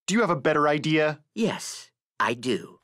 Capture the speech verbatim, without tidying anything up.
Do you have a better idea? Yes, I do.